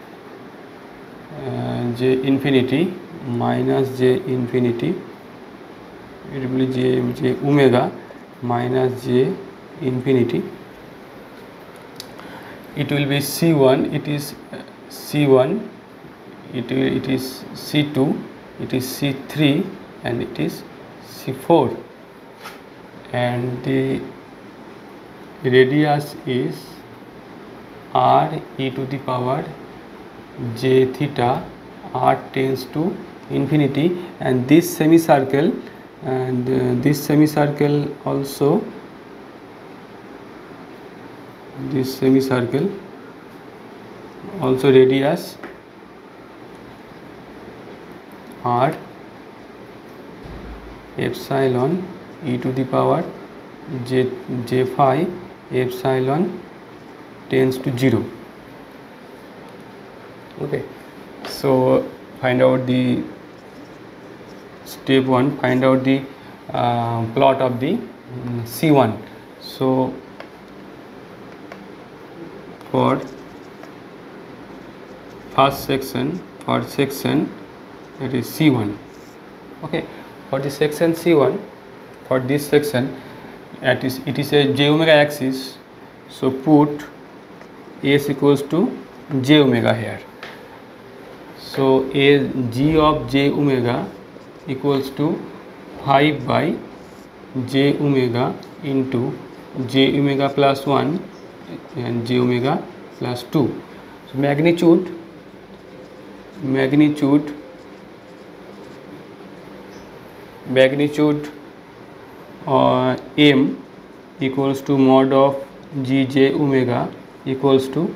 uh, j infinity minus j infinity. It will be j j omega minus j infinity. It will be c one. It is c one. It will, it is c two. It is c three, and it is c four. And the radius is r e to the power j theta. R tends to infinity, and this semicircle, and uh, this semicircle also, this semicircle also radius r epsilon e to the power j j phi epsilon tends to zero. Okay, so find out the step one, find out the uh, plot of the um, c one. So for first section, for section that is c one. Okay, for the section c one, for this section, it is it is a j omega axis. So put s equals to j omega here. So a g of j omega equals to five by j omega into j omega plus one and j omega plus two. So magnitude magnitude magnitude uh, m equals to mod of g j omega equals to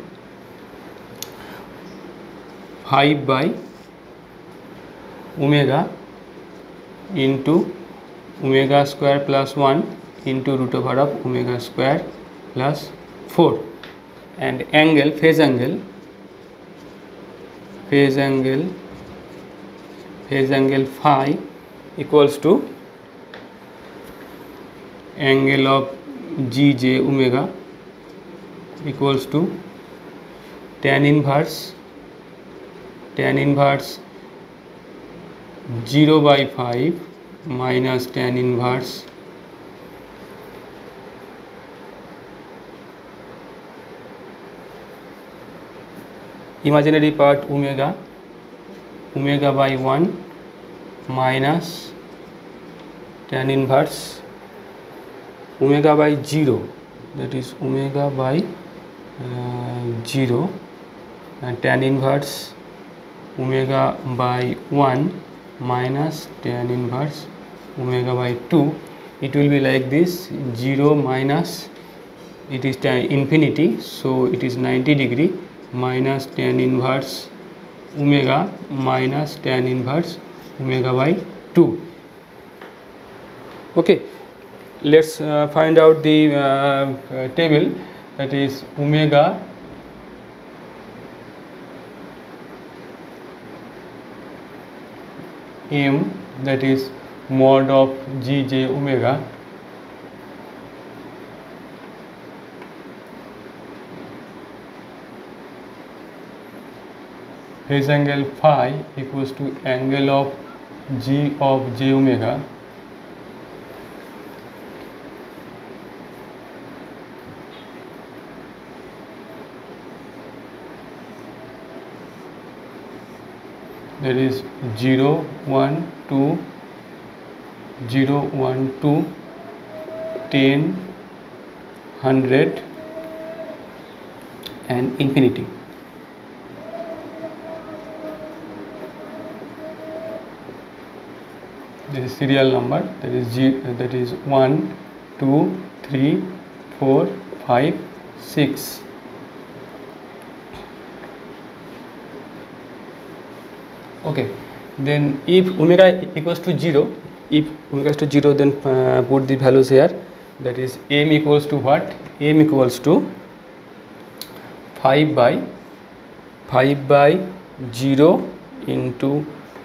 five by omega into omega square plus one into root over of omega square plus four. And angle, phase angle, phase angle, phase angle phi equals to angle of g j omega equals to tan inverse tan inverse zero by five minus tan inverse imaginary part omega omega by one minus tan inverse omega by zero, that is omega by uh, zero, and tan inverse omega by one minus tan inverse omega by two. It will be like this, zero minus, it is tan infinity, so it is ninety degree, minus tan inverse omega minus tan inverse omega by two. Okay, let's uh, find out the uh, uh, table, that is omega m, that is mod of g j omega phase angle phi equals to angle of g of j omega that is zero, one, two, zero, one, two, ten, one hundred and infinity. This is serial number, that is G, that is one, two, three, four, five, six. Okay, then if omega equals to zero, if omega is to zero, then uh, put the values here. That is m equals to what? M equals to five by five by zero into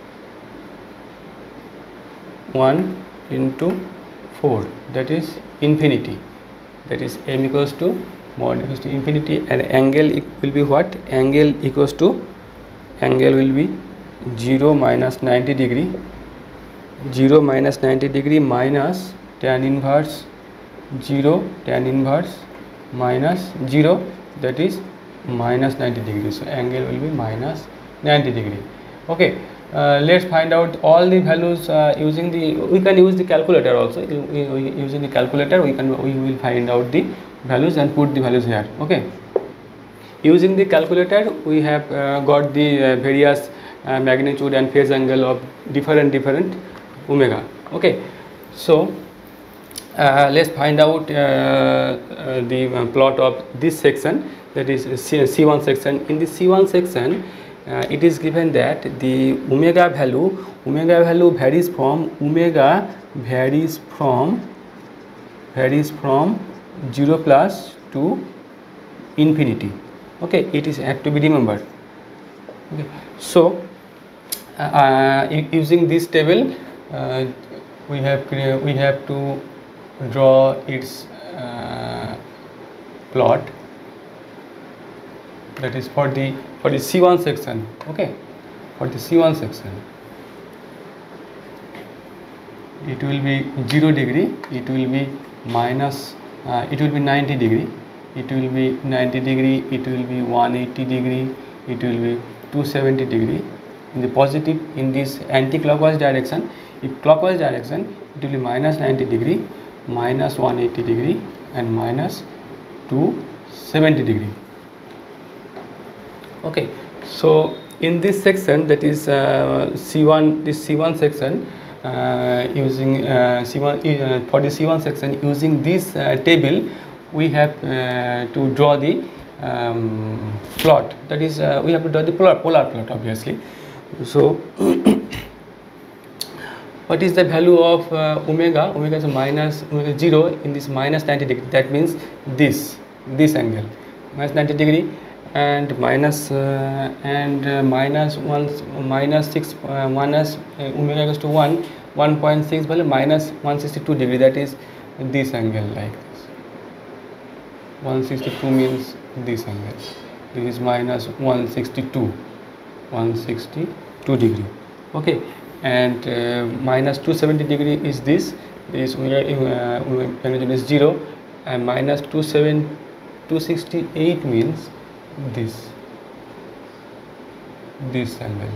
one into four, that is infinity. That is m equals to mod equals to infinity, and angle will be what? Angle equals to, angle will be zero minus ninety degree, zero minus ninety degree minus tan inverse zero, tan inverse minus zero, that is minus ninety degree. So angle will be minus ninety degree. Okay, uh, let's find out all the values uh, using the, we can use the calculator also. Using the calculator we can, we will find out the values and put the values here. Okay, using the calculator we have uh, got the uh, various uh, magnitude and phase angle of different different omega. Okay, so uh, let's find out uh, uh, the uh, plot of this section, that is C one section. In the C one section uh, it is given that the omega value omega value varies from omega varies from varies from zero plus to infinity. Okay, it is had to be remembered. Okay, so uh, using this table uh, we have we have to draw its uh, plot, that is for the for the C one section. Okay, for the C one section it will be zero degree, it will be minus uh, it will be ninety degree, it will be ninety degree, it will be one hundred eighty degree, it will be two hundred seventy degree. In the positive, in this anti-clockwise direction, if clockwise direction, it will be minus ninety degree, minus one hundred eighty degree and minus two hundred seventy degree. Okay, so in this section, that is uh, C one, this C one section, uh, using uh, C one uh, for the C one section, using this uh, table we have uh, to draw the um, plot, that is uh, we have to draw the polar, polar plot obviously. So what is the value of uh, omega? Omega is minus omega zero in this minus ninety degree, that means this this angle minus ninety degree and minus uh, and uh, minus one minus six uh, minus uh, omega equals to one one point six value minus one hundred sixty-two degree, that is this angle like this. one hundred sixty-two means this angle, this is minus one hundred sixty-two one hundred sixty-two degree. Okay, and uh, minus two hundred seventy degree is this, this omega uh, is zero, and minus two hundred sixty-eight means this this angle.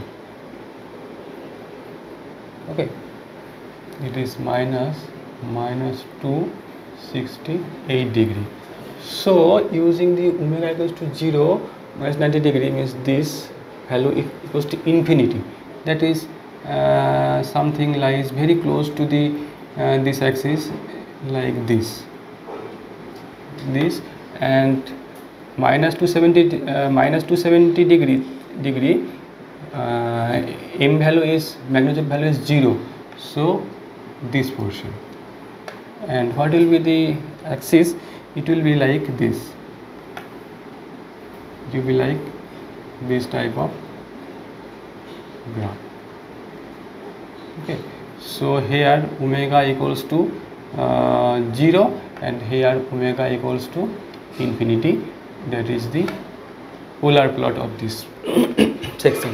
Okay, it is minus minus two hundred sixty-eight degree. So using the omega equals to zero minus ninety degree means this value equals to infinity, that is uh, something lies very close to the uh, this axis like this this and minus two hundred seventy uh, minus two hundred seventy degree degree uh, m value is magnitude value is zero, so this portion. And what will be the axis? It will be like this, it will be like this type of graph. Okay, so here omega equals to uh, zero and here omega equals to infinity, that is the polar plot of this section.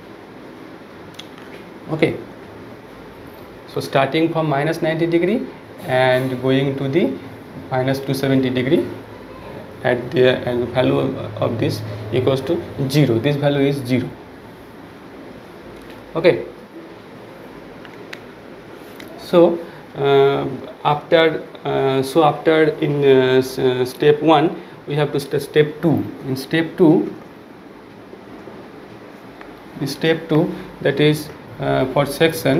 Okay, so starting from minus ninety degree and going to the minus two hundred seventy degree at the and the value of this equals to zero, this value is zero. Okay, So uh, after uh, so after in uh, s- uh, step one we have to st- step two. In step two, in step two, that is uh, for section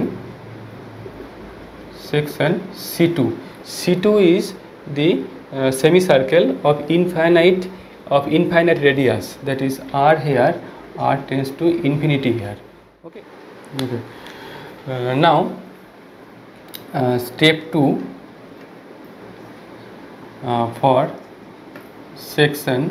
section C two. C two is the uh, semicircle of infinite of infinite radius, that is r here, r tends to infinity here. Okay. Okay. Uh, now uh, step two uh, for section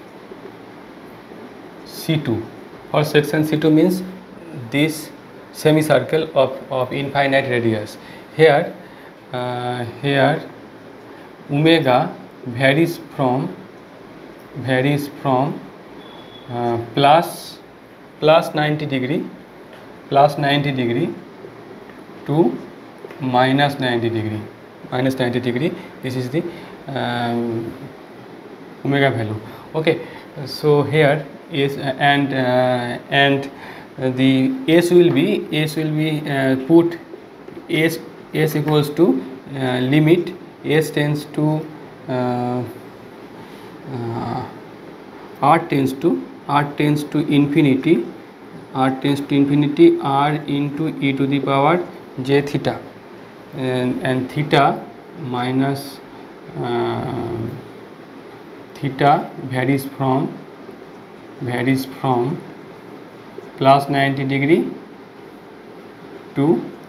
C two. For section C two means this semicircle of, of infinite radius. Here, uh, here omega varies from varies from uh, plus plus ninety degree plus ninety degree to minus ninety degree minus ninety degree. This is the um, omega value. Okay, so here is uh, and uh, and uh, the s will be s will be uh, put s s equals to uh, limit s tends to uh, uh, r tends to r tends to infinity r tends to infinity r into e to the power j theta, and, and theta minus uh, theta varies from varies from plus ninety degree to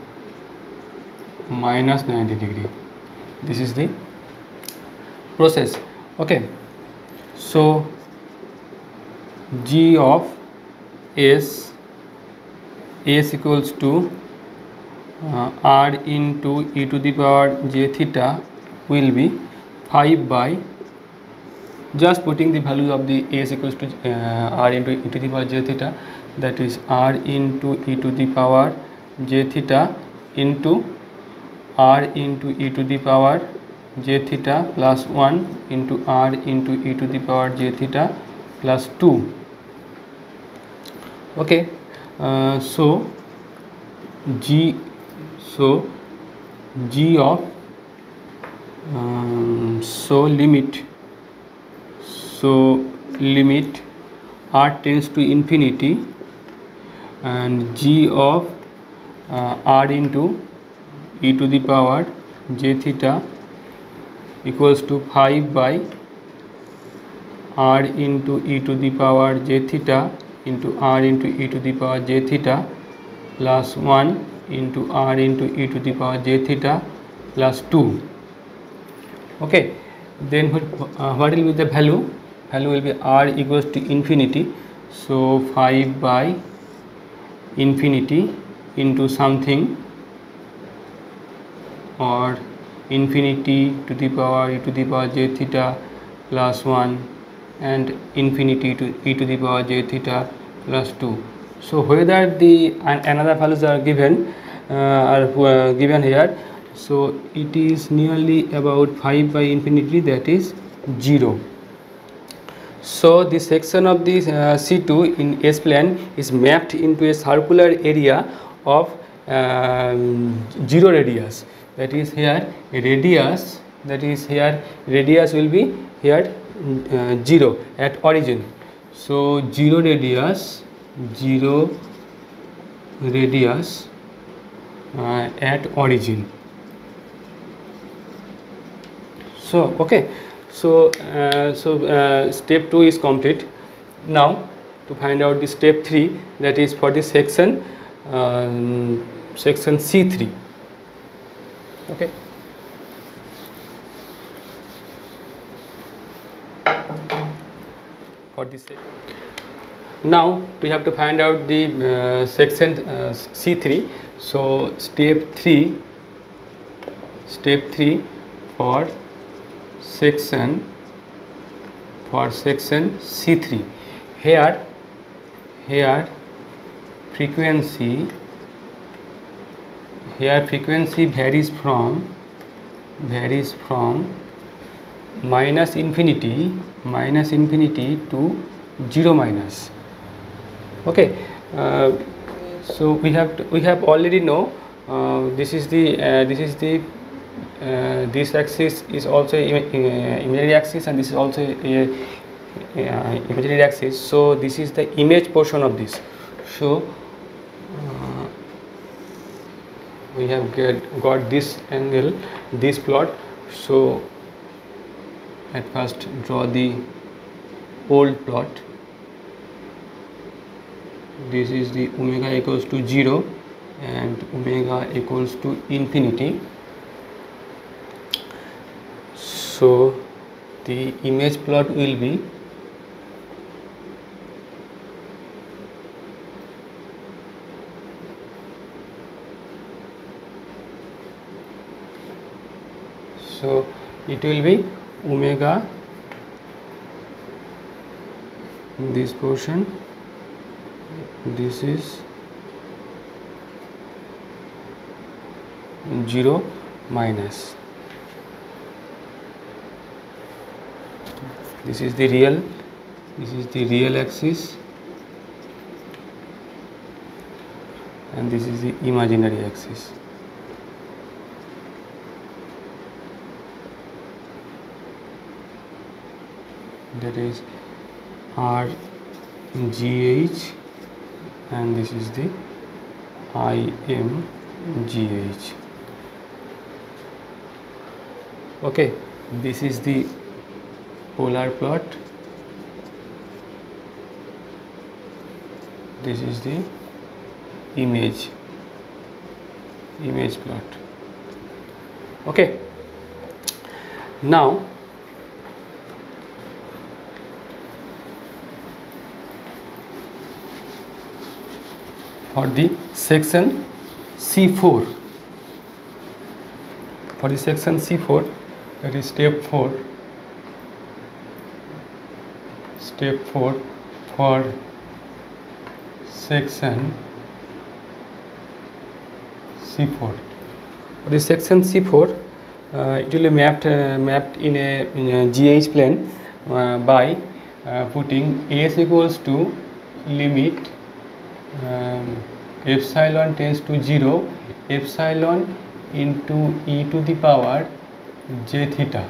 minus ninety degree. This is the process. Okay, so g of s s equals to uh, r into e to the power j theta will be five by, just putting the values of the s equals to uh, r into e to the power j theta, that is r into e to the power j theta into r into e to the power j theta plus one into r into e to the power j theta plus two. Okay, uh, so g so g of um, so limit so limit r tends to infinity, and g of uh, r into e to the power j theta equals to five by r into e to the power j theta into r into e to the power j theta plus one into r into e to the power j theta plus two. Okay, then what, uh, what will be the value? Value will be r equals to infinity, so five by infinity into something, or infinity to the power e to the power j theta plus one and infinity to e to the power j theta plus two. So whether the and another values are given uh, are uh, given here, so it is nearly about five by infinity, that is zero. So the section of the uh, C two in S plane is mapped into a circular area of um, zero radius, that is here radius, that is here radius will be here uh, zero at origin. So zero radius zero radius uh, at origin. So okay, so uh, so uh, step two is complete. Now to find out the step three, that is for the section um, section C three. Okay, for this now we have to find out the uh, section uh, C three. So step three step three for section for section C three. Here here frequency here frequency varies from varies from minus infinity minus infinity to zero minus. Okay, uh, so we have to, we have already know uh, this is the uh, this is the uh, this axis is also Im uh, imaginary axis, and this is also a, a imaginary axis. So this is the image portion of this. So uh, we have get got this angle, this plot. So at first draw the old plot. This is the omega equals to zero and omega equals to infinity. So the image plot will be so it will be omega this portion, this is zero minus, this is the real, this is the real axis, and this is the imaginary axis. That is R G H, and this is the I M G H. Okay, this is the polar plot, this is the image image plot. Okay, now for the section C four, for the section C four, that is step four, step four for section C four. For the section C four, uh, it will be mapped uh, mapped in a, in a G H plane uh, by uh, putting S equals to limit um, epsilon tends to zero, epsilon into e to the power j theta.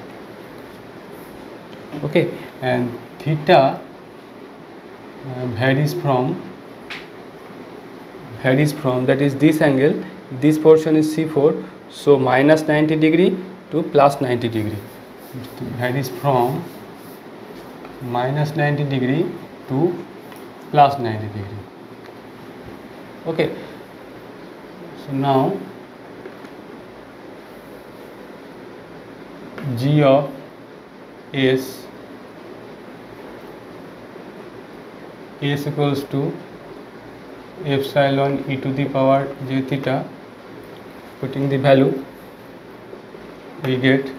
Okay, and theta uh, varies from varies from that is this angle, this portion is C four, so minus ninety degree to plus ninety degree. It varies from minus ninety degree to plus ninety degree. Okay, so now G of S S equals to epsilon e to the power j theta. Putting the value, we get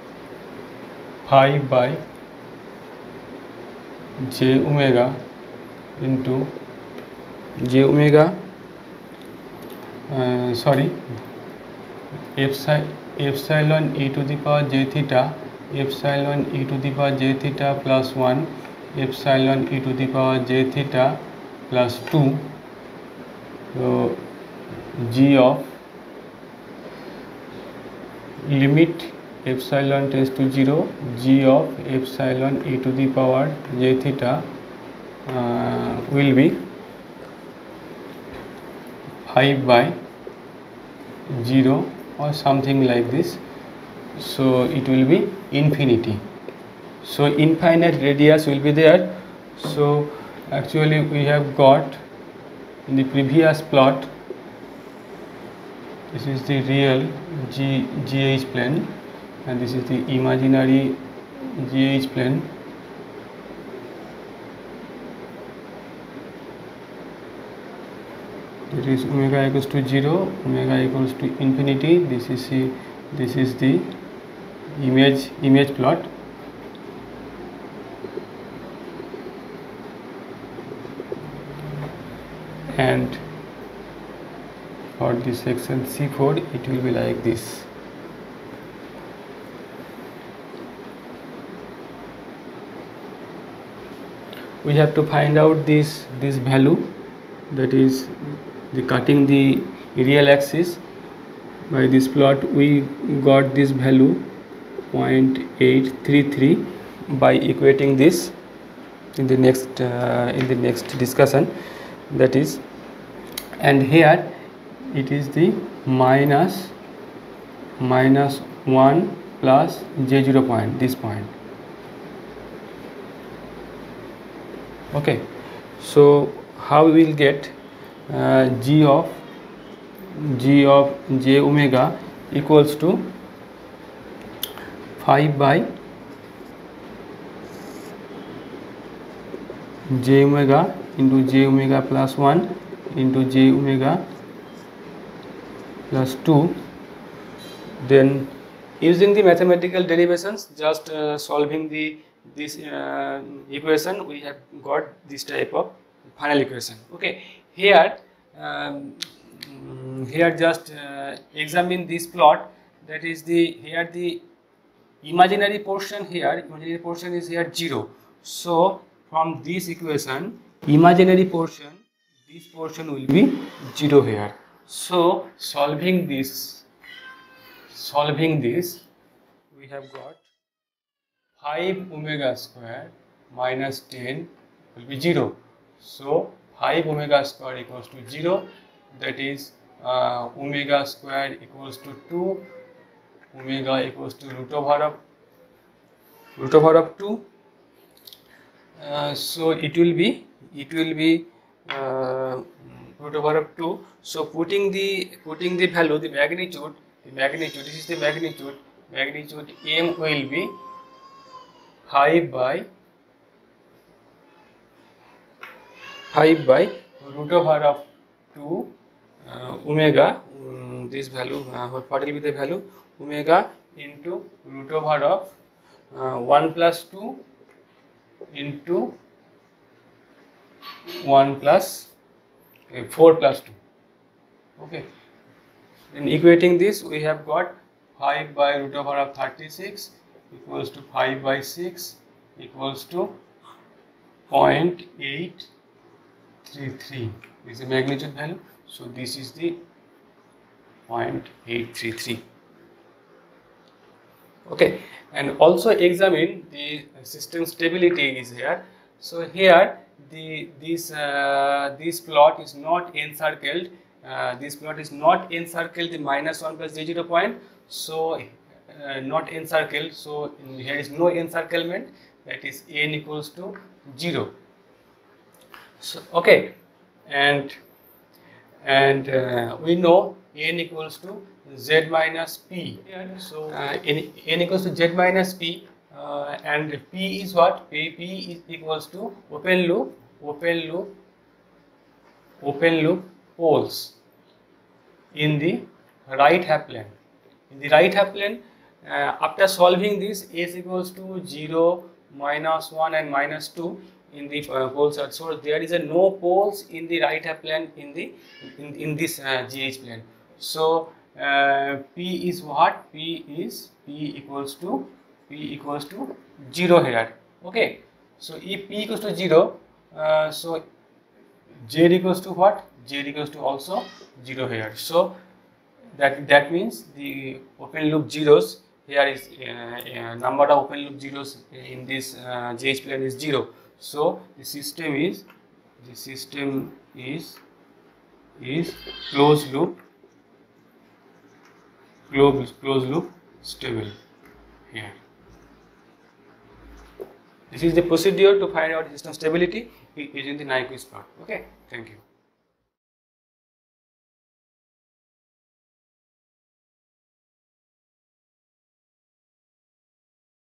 five by j omega into j omega uh, sorry epsilon epsilon e to the power j theta, epsilon e to the power j theta plus one, epsilon e to the power j theta plus two. So G of limit epsilon tends to zero, G of epsilon e to the power j theta uh, will be five by zero or something like this. So it will be infinity. So infinite radius will be there. So actually we have got in the previous plot, this is the real G, GH plane and this is the imaginary G H plane. It is omega equals to zero, omega equals to infinity. This is the, this is the image image plot. And for the section C four, it will be like this. We have to find out this this value, that is the cutting the real axis. by this plot we got this value zero point eight three three by equating this in the next uh, in the next discussion, that is, and here it is the minus minus one plus j zero point, this point. Okay, so how we will get uh, g of g of j omega equals to five by j omega into j omega plus one into j omega plus two. Then using the mathematical derivations, just uh, solving the this uh, equation, we have got this type of final equation. Okay, here um, here just uh, examine this plot, that is the here the imaginary portion, here imaginary portion is here zero. So from this equation, imaginary portion, this portion will be zero here. So solving this solving this we have got five omega square minus ten will be zero. So five omega square equals to zero, that is uh, omega square equals to two, omega equals to root over of root over of two. Uh, so it will be it will be uh, root over of two. So putting the putting the value, the magnitude, the magnitude, this is the magnitude, magnitude m will be five by five by root over of two uh, omega, um, this value, uh, what will be the value, omega into root over of uh, one plus two into one plus uh, four plus two. Okay, in equating this we have got five by root over of thirty-six equals to five by six equals to zero point eight three three. This is the magnitude value, so this is the zero point eight three three. Okay, and also examine the system stability is here. So here the this uh, this plot is not encircled. Uh, this plot is not encircled the minus one plus j zero point. So uh, not encircled. So here is no encirclement. That is n equals to zero. So okay, and and uh, we know n equals to z minus p. So uh, n, n equals to z minus p, uh, and p is what? P, p is equals to open loop, open loop, open loop poles in the right half plane. In the right half plane, uh, after solving this, s equals to zero, minus one, and minus two in the uh, poles. So there is a no poles in the right half plane in the in, in this uh, G H plane. So uh, p is what? P is p equals to p equals to zero here. Okay. So if p equals to zero, uh, so z equals to what? Z equals to also zero here. So that that means the open loop zeros here is uh, uh, number of open loop zeros in this uh, G H plane is zero. So the system is the system is is closed loop closed closed loop stable here. This is the procedure to find out system stability using the Nyquist plot. Okay, thank you.